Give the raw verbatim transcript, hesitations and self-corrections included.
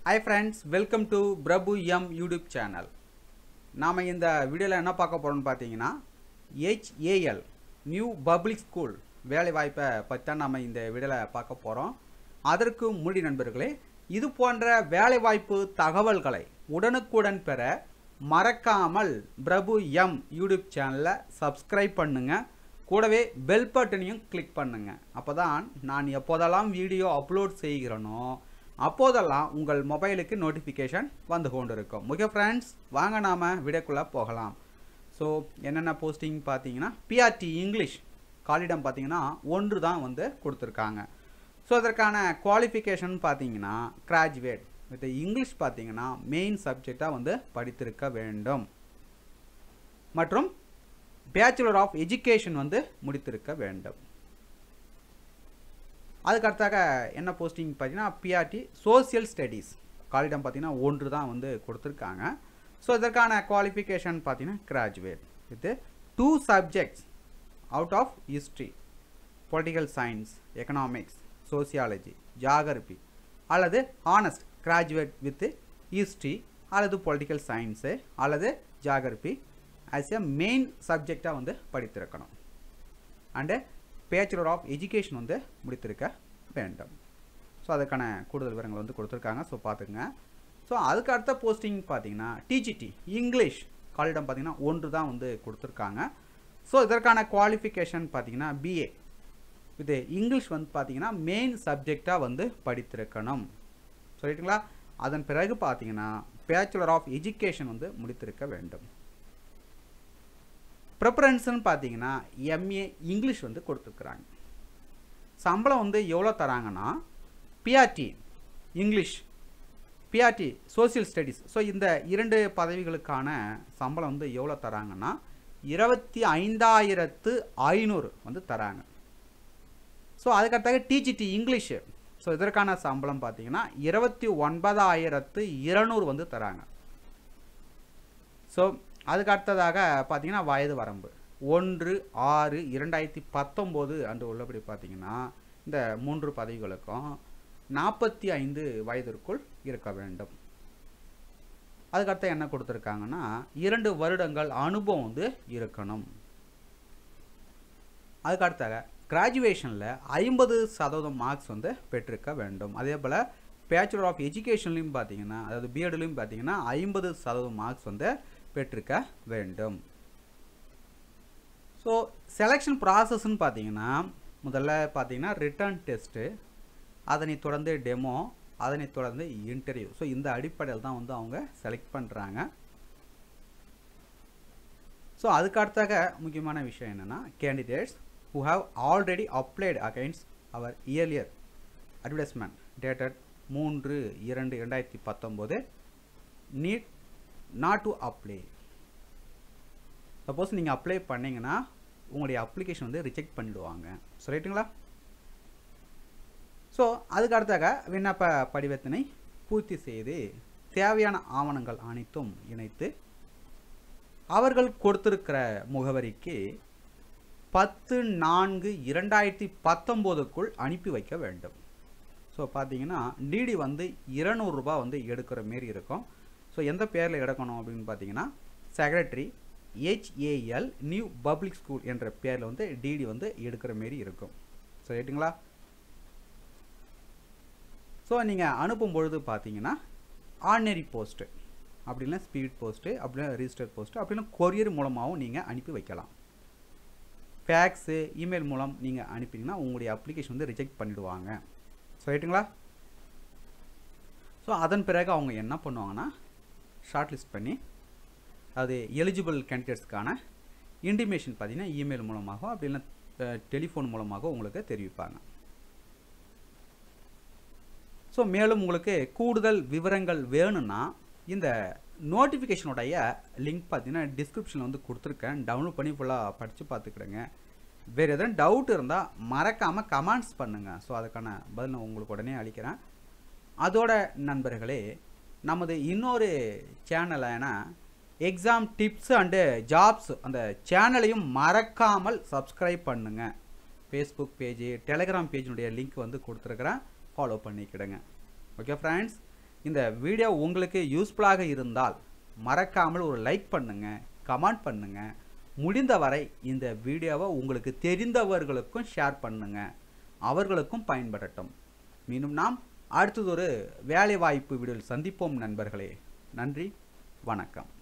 Hi friends, welcome to Prabhu M YouTube channel. நாம இந்த வீடியோல என்ன பார்க்க போறோம்னு பாத்தீங்கன்னா H A L New Public School வேலை வாய்ப்பை பத்தி தான் நாம இந்த வீடியோல பார்க்க போறோம். அதற்கு முன்னாடி நண்பர்களே, இது போன்ற வேலை வாய்ப்பு தகவல்களை உடனுக்குடன் பெற மறக்காமல் பிரபு எம் யூடியூப் சேனலை சப்ஸ்கிரைப் பண்ணுங்க. கூடவே பெல் பட்டனையும் கிளிக் பண்ணுங்க. அப்பதான் நான் எப்போதெல்லாம் வீடியோ அப்லோட் செய்கிறேனோ அப்போதெல்லாம் உங்கள் மொபைலுக்கு நோட்டிஃபிகேஷன் வந்து கொண்டு இருக்கும். ஓகே ஃப்ரெண்ட்ஸ், வாங்க நாம் வீடியோக்குள்ளே போகலாம். ஸோ என்னென்ன போஸ்டிங் பார்த்தீங்கன்னா பிஆர்டி இங்கிலீஷ் காலிடம் பார்த்தீங்கன்னா ஒன்று தான் வந்து கொடுத்துருக்காங்க. ஸோ அதற்கான குவாலிஃபிகேஷன் பார்த்தீங்கன்னா கிராஜுவேட் வித் இங்கிலீஷ் பார்த்தீங்கன்னா மெயின் சப்ஜெக்டாக வந்து படித்திருக்க வேண்டும் மற்றும் பேச்சுலர் ஆஃப் எஜுகேஷன் வந்து முடித்திருக்க வேண்டும். அதுக்கடுத்தாக என்ன போஸ்டிங் பார்த்தீங்கன்னா பிஆர்டி சோசியல் ஸ்டடீஸ் காலிடம் பார்த்தீங்கன்னா ஒன்று தான் வந்து கொடுத்துருக்காங்க. ஸோ இதற்கான குவாலிஃபிகேஷன் பார்த்தீங்கன்னா graduate with two subjects out of history, political science, economics, sociology, geography அல்லது ஆனஸ்ட் கிராஜுவேட் வித் ஹிஸ்ட்ரி அல்லது பொலிட்டிக்கல் சயின்ஸு அல்லது ஜியாகிரபி ஆஸ் எ மெயின் சப்ஜெக்டாக வந்து படித்திருக்கணும். அண்டு பேச்சுலர் ஆஃப் எஜுகேஷன் வந்து முடித்திருக்க வேண்டும். ஸோ அதுக்கான கூடுதல் விவரங்கள் வந்து கொடுத்துருக்காங்க. ஸோ பார்த்துக்குங்க. ஸோ அதுக்கு அடுத்த போஸ்டிங் பார்த்தீங்கன்னா டிஜிடி இங்கிலீஷ் காலிடம் பார்த்தீங்கன்னா ஒன்று தான் வந்து கொடுத்துருக்காங்க. ஸோ இதற்கான குவாலிஃபிகேஷன் பார்த்தீங்கன்னா பிஏ வித் இங்கிலீஷ் வந்து பார்த்தீங்கன்னா மெயின் சப்ஜெக்டாக வந்து படித்திருக்கணும். சொல்லிட்டுங்களா? அதன் பிறகு பார்த்தீங்கன்னா பேச்சுலர் ஆஃப் எஜுகேஷன் வந்து முடித்திருக்க வேண்டும். ப்ரிஃபரன்ஸ்னு பார்த்தீங்கன்னா எம்ஏ இங்கிலீஷ் வந்து கொடுத்துருக்குறாங்க. சம்பளம் வந்து எவ்வளோ தராங்கன்னா PRT English, PRT social studies, so இந்த இரண்டு பதவிகளுக்கான சம்பளம் வந்து எவ்வளோ தராங்கன்னா இருபத்தி ஐந்தாயிரத்து ஐநூறு வந்து தராங்க. ஸோ அதுக்கடுத்தாக டிஜிடி இங்கிலீஷு, ஸோ இதற்கான சம்பளம் பார்த்தீங்கன்னா இருபத்தி ஒன்பதாயிரத்து இருநூறு வந்து தராங்க. ஸோ அதுக்கு அடுத்ததாக பார்த்தீங்கன்னா வயது வரம்பு ஒன்று ஆறு இரண்டாயிரத்தி பத்தொம்போது அன்று உள்ளபடி பார்த்தீங்கன்னா இந்த மூன்று பதவிகளுக்கும் நாற்பத்தி ஐந்து வயதிற்குள் இருக்க வேண்டும். அதுக்கடுத்த என்ன கொடுத்துருக்காங்கன்னா இரண்டு வருடங்கள் அனுபவம் வந்து இருக்கணும். அதுக்கடுத்தாக கிராஜுவேஷனில் ஐம்பது சதவீதம் மார்க்ஸ் வந்து பெற்றிருக்க வேண்டும். அதே போல் பேச்சுலர் ஆஃப் எஜுகேஷன்லையும் பார்த்தீங்கன்னா அதாவது பிஎட்லையும் பார்த்தீங்கன்னா ஐம்பது சதவீதம் மார்க்ஸ் வந்து பெற்றிருக்க வேண்டும். ஸோ செலெக்ஷன் ப்ராசஸ்ன்னு பார்த்தீங்கன்னா முதல்ல பார்த்தீங்கன்னா ரிட்டன் டெஸ்ட்டு, அதனை தொடர்ந்து டெமோ, அதனை தொடர்ந்து இன்டர்வியூ. ஸோ இந்த அடிப்படையில் தான் வந்து அவங்க செலக்ட் பண்ணுறாங்க. ஸோ அதுக்கு அடுத்தாக முக்கியமான விஷயம் என்னென்னா candidates who have already applied against our earlier advertisement dated மூன்று இரண்டு இரண்டாயிரத்தி பத்தொம்போது need not to apply. Suppose நீங்கள் அப்ளை பண்ணிங்கன்னா உங்களுடைய அப்ளிகேஷன் வந்து ரிஜெக்ட் பண்ணிவிடுவாங்க. சொல்லிட்டுங்களா? ஸோ அதுக்கு அடுத்தாக விண்ணப்ப படிவத்தினை பூர்த்தி செய்து தேவையான ஆவணங்கள் அனைத்தும் இணைத்து அவர்கள் கொடுத்திருக்கிற முகவரிக்கு பத்து நான்கு இரண்டாயிரத்தி பத்தொம்போதுக்குள் அனுப்பி வைக்க வேண்டும். ஸோ பார்த்தீங்கன்னா டிடி வந்து இருநூறுபா வந்து எடுக்கிற மாரி இருக்கும். ஸோ எந்த பேரில் எடுக்கணும் அப்படின்னு பார்த்தீங்கன்னா secretary HAL new public school என்ற பேரில் வந்து டிடி வந்து எடுக்கிற மாரி இருக்கும். ஸோ ரைட்டுங்களா? ஸோ நீங்கள் அனுப்பும் பொழுது பார்த்தீங்கன்னா ஆர்டினரி போஸ்ட்டு அப்படின்னா ஸ்பீட் போஸ்ட்டு அப்படின்னா ரிஜிஸ்டர் போஸ்ட்டு அப்படின்னா கொரியர் மூலமாகவும் நீங்கள் அனுப்பி வைக்கலாம். ஃபேக்ஸு இமெயில் மூலம் நீங்கள் அனுப்பினீங்கன்னா உங்களுடைய அப்ளிகேஷன் வந்து ரிஜெக்ட் பண்ணிவிடுவாங்க. ஸோ ரைட்டுங்களா? ஸோ அதன் பிறகு அவங்க என்ன பண்ணுவாங்கன்னா ஷார்ட் லிஸ்ட் பண்ணி அது எலிஜிபிள் கேண்டிடேட்ஸ்க்கான இன்டிமேஷன் பார்த்தீங்கன்னா இமெயில் மூலமாக அப்படி இல்லை டெலிஃபோன் மூலமாக உங்களுக்கு தெரிவிப்பாங்க. ஸோ மேலும் உங்களுக்கு கூடுதல் விவரங்கள் வேணும்னா இந்த நோட்டிஃபிகேஷனுடைய லிங்க் பார்த்தீங்கன்னா டிஸ்கிரிப்ஷனில் வந்து கொடுத்துருக்கேன். டவுன்லோட் பண்ணி ஃபுல்லாக படித்து பார்த்துக்கிடுங்க. வேறு எதுவும் டவுட் இருந்தால் மறக்காமல் கமெண்ட்ஸ் பண்ணுங்கள். ஸோ அதுக்கான பதில் நான் உங்களுக்கு உடனே அளிக்கிறேன். அதோட நண்பர்களே, நமது இன்னொரு சேனலான எக்ஸாம் டிப்ஸ் அண்டு ஜாப்ஸ் அந்த சேனலையும் மறக்காமல் சப்ஸ்கிரைப் பண்ணுங்கள். ஃபேஸ்புக் பேஜ், டெலிகிராம் பேஜினுடைய லிங்க் வந்து கொடுத்துருக்குறேன். ஃபாலோ பண்ணிக்கிடுங்க. ஓகே ஃப்ரெண்ட்ஸ், இந்த வீடியோ உங்களுக்கு யூஸ்ஃபுல்லாக இருந்தால் மறக்காமல் ஒரு லைக் பண்ணுங்க, கமெண்ட் பண்ணுங்க. முடிந்தவரை இந்த வீடியோவை உங்களுக்கு தெரிந்தவர்களுக்கும் ஷேர் பண்ணுங்க, அவர்களுக்கும் பயன்படட்டும். மீண்டும் நாம் அடுத்ததொரு வேலைவாய்ப்பு வீடியோவில் சந்திப்போம் நண்பர்களே. நன்றி, வணக்கம்.